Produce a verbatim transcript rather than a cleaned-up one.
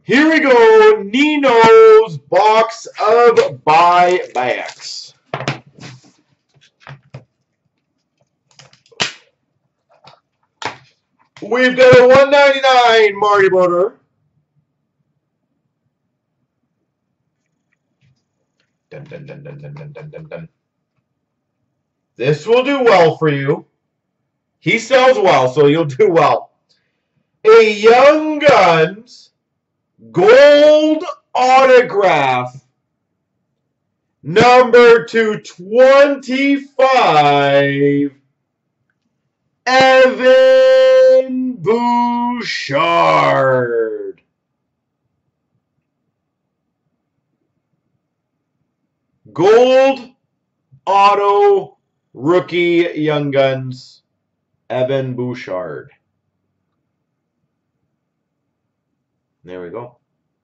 Here we go, Nino's box of buybacks. We've got a one ninety-nine Marty Motor. Dun, dun, dun, dun, dun, dun, dun, dun, dun. This will do well for you. He sells well, so you'll do well. A Young Guns gold autograph, number two twenty-five, Evan Bouchard. Gold auto rookie Young Guns, Evan Bouchard. There we go.